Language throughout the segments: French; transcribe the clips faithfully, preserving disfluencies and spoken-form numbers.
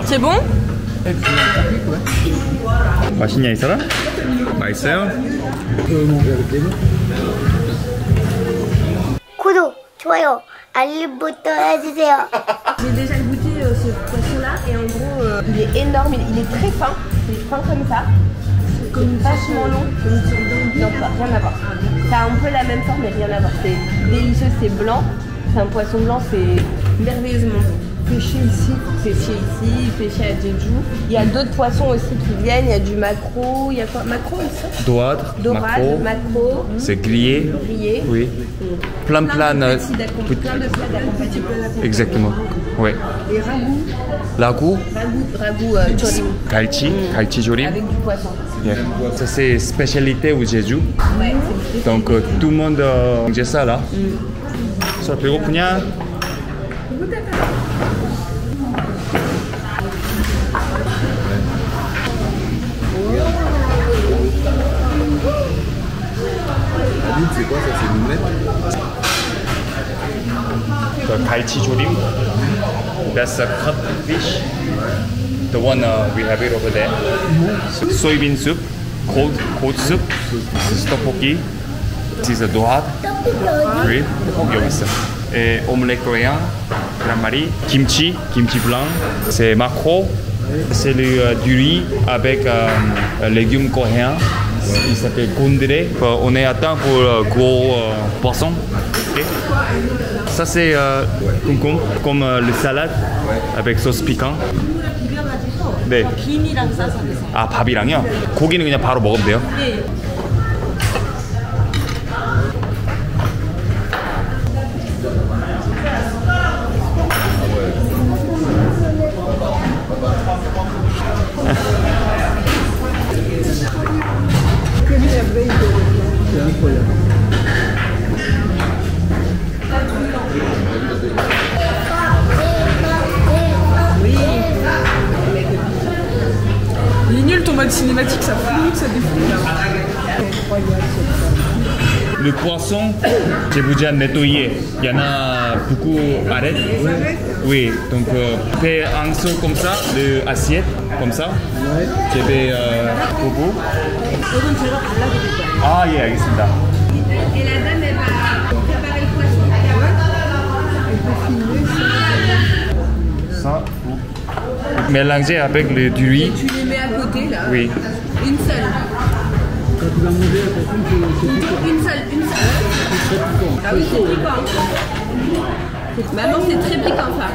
C'est bon? 맛있냐 이 사람? 맛있어요? 구독, 좋아요, 알림 부터 해주세요. J'ai déjà goûté euh, ce poisson-là et en gros euh, il est énorme, il, il est très fin, il est fin comme ça, comme vachement long. Non, pas, rien à voir. Ça a un peu la même forme mais rien à voir. C'est délicieux, c'est blanc, c'est un poisson blanc, c'est merveilleusement bon. Pêché ici, pêché ici, pêché à Jeju. Il y a d'autres poissons aussi qui viennent, il y a du maquereau, il y a quoi? Maquereau aussi? Dorade, Dorade, maquereau. C'est grillé. Grillé. Oui. Plein plein de petits d'accompagnement. Plein de plats d'accompagnement. Exactement. Oui. Et ragoût. Ragoût. Ragoût, ragoût euh, jorim. 갈치, 갈치 조림. Avec du poisson. Yeah. Ça c'est spécialité au Jeju. Ouais. Donc euh, tout le monde euh, mange ça là. 저 배고프냐? C'est quoi ça? C'est une omelette? The 갈치 조림. That's a cut fish. The one uh, we have it over there. So, soybean soup, cold cold soup. This is tteokbokki. This is a dorade. Oui, 떡볶이 여기 있어. Et omelette coréen, calamari, kimchi, kimchi blanc. C'est maquereau. C'est le euh, du riz avec euh, légumes coréens. Il s'appelle gondré. On est atteint pour le gros euh, poisson. Okay. Ça c'est euh, concombre, comme euh, le salade avec sauce piquant. 네. 김이랑 싸서 드세요. 아 밥이랑요? 고기는 그냥 바로 먹으면 돼요? 네. Il est nul ton mode cinématique, ça floue, ça défoule. Le poisson, je vous dis nettoyer. Il y en a beaucoup arrêt. Oui, donc euh, fais un saut comme ça, de assiette, comme ça. Je vais euh, bobo. Ah, 예, 알겠습니다. Et la dame, elle va préparer le poisson. Ça, vous mélangez avec le du riz. Tu les mets à côté là. Oui. Une seule. Quand tu vas manger, attention, c'est Une seule, une seule. Ah oui, c'est piquant. Maman, c'est très piquant ça.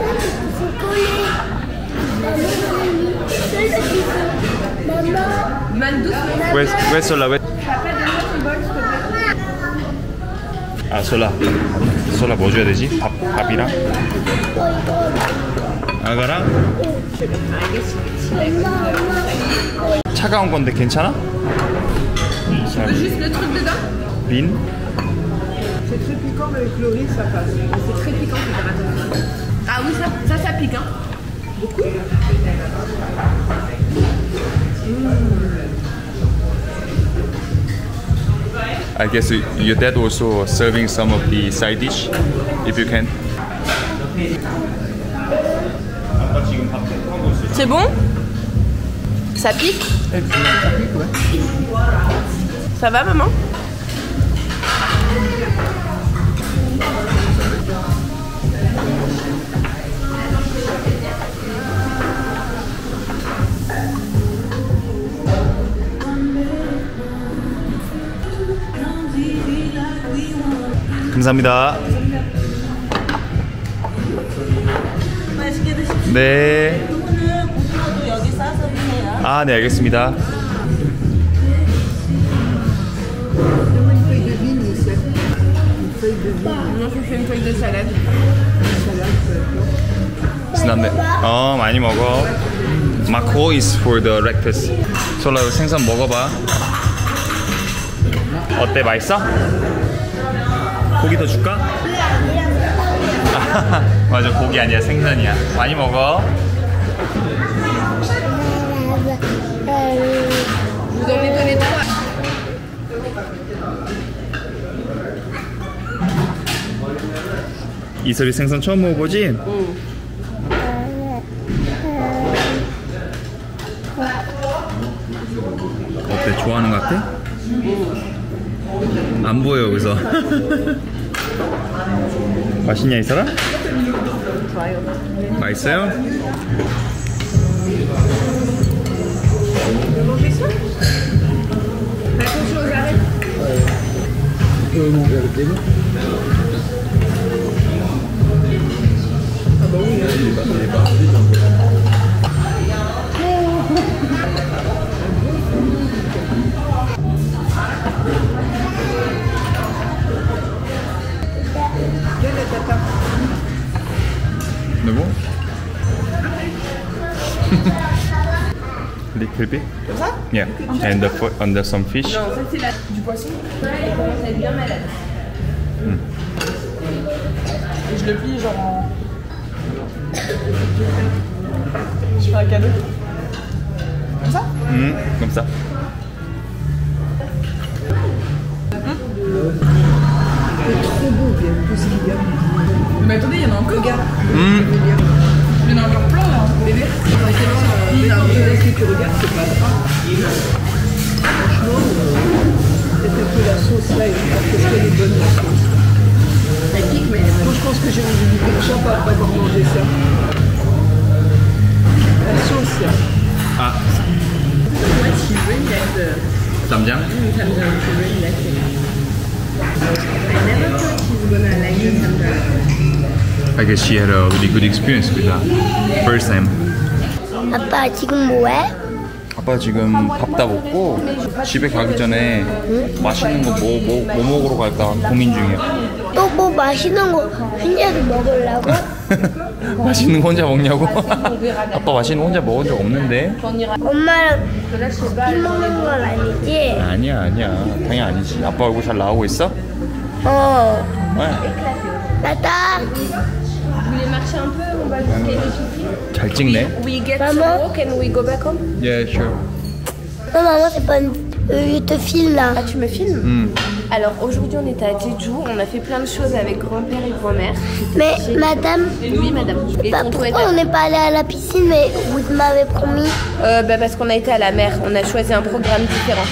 Mal douce. 왜, 왜 쏠라? 왜? Papa, donne-moi ton bol, s'il te plaît. 아, 쏠라. 쏠라 뭐 줘야 되지? 밥, 밥이랑? 아가랑? 차가운 건데 괜찮아? Tu veux juste le truc dedans? 빈? C'est très piquant, mais avec le riz, ça passe. C'est très piquant, faut faire attention. Ah oui, ça, ça, ça pique, hein. Beaucoup. I guess your dad also serving some of the side dish, if you can. C'est bon? Ça pique? Ça va, maman? 감사합니다. 맛있게 드십시오. 네. 이거는 여기 싸서 드세요. 아, 네, 알겠습니다. Une feuille de vigne, Michel. Une feuille de vigne. Moi, je fais une feuille de salade. 신났네. 어, 많이 먹어. 마코 is for the breakfast. 솔라 생선 먹어봐. 어때, 맛있어? 고기 더 줄까? 맞아, 고기 아니야, 생선이야. 많이 먹어. Vous en ai donné trois. 이슬이 생선 처음 먹어보지? 응. 어때? 좋아하는 것 같아? 안 보여 여기서. 맛있냐 이 사람? 좋아요. 맛있어요? Tu peux monter avec les mains. Ah bah oui, hein. Il est pas, il est pas vite, hein. Quelle est ta tarte? No more? Little bit? Comme ça? Yeah. And the foot under some fish. Non, ça c'est la... du poisson. Ouais, il commence à être bien malade. Et je le plie genre en... Je fais un cadeau. Comme ça? Mm, comme ça. C'est trop beau, bien, tout ce qu'il y a. Mais attendez, il y en a encore. Regarde. Mm. Il y en a encore plein là. Bébé, il a un peu laissé que tu regardes, c'est pas grave. Franchement, euh, peut-être un peu la sauce là, parce qu'elle est bonne la sauce. Elle pique, mais moi je pense que j'ai envie du ketchup après avoir mangé ça. La sauce là. Ah, What she really likes the... T'aimes bien? Tandoori, she really likes it. I never thought she's gonna like the tandoori. I guess she had a really good experience with that. First time. 아빠 지금 뭐해? 아빠 지금 밥 다 먹고 집에 가기 전에 맛있는 거 뭐 뭐 뭐 먹으러 갈까 고민 중이야. 또 뭐 맛있는 거 혼자도 먹으려고? 맛있는 거 혼자 먹냐고? 아빠 맛있는 거 혼자 먹은 적 없는데? 엄마랑 밥 먹는 건 아니지? 아니야 아니야 당연히 아니지. 아빠 얼굴 잘 나오고 있어? 어. 네. 나다. Vous voulez marcher un peu? On va jusqu'à l'épicerie. 잘 찍네. We get Maman? some walk and we go back home. Yeah, sure. Non, maman, c'est pas une... euh, je te file là. Ah, tu me filmes? 음. Alors aujourd'hui on était à Jeju, on a fait plein de choses avec grand-père et grand-mère. Mais madame, Oui madame. Et bah, tonton est pourquoi on là. n'est pas allé à la piscine, mais vous m'avez promis? Euh, bah parce qu'on a été à la mer, on a choisi un programme différent.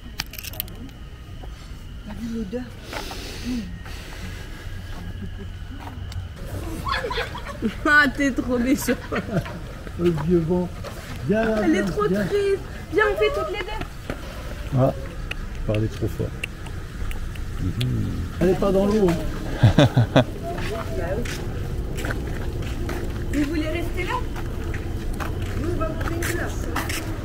Ah t'es trop méchant. Le vieux vent. Viens là, Elle viens, est trop viens. triste. Viens on fait toutes les deux. Ah, je parlais trop fort. Elle est pas dans l'eau. Hein. Vous voulez rester là? Nous on va manger une glace.